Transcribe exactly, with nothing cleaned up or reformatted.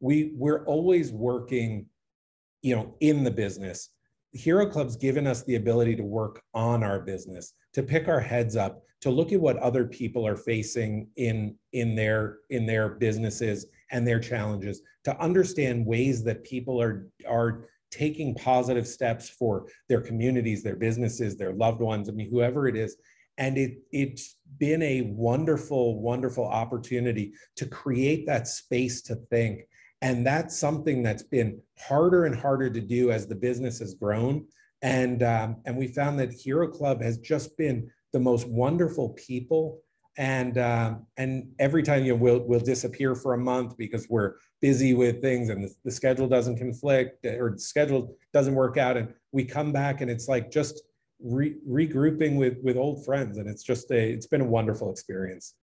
we we're always working, you know, in the business. Hero Club's given us the ability to work on our business, to pick our heads up, to look at what other people are facing in in their in their businesses and their challenges, to understand ways that people are are taking positive steps for their communities, their businesses, their loved ones, I mean, whoever it is. And it, it's been a wonderful, wonderful opportunity to create that space to think. And that's something that's been harder and harder to do as the business has grown. And, um, and we found that Hero Club has just been the most wonderful people. And um, and every time, you know, we'll we'll disappear for a month because we're busy with things and the, the schedule doesn't conflict or the schedule doesn't work out, and we come back and it's like just re regrouping with with old friends, and it's just a it's been a wonderful experience.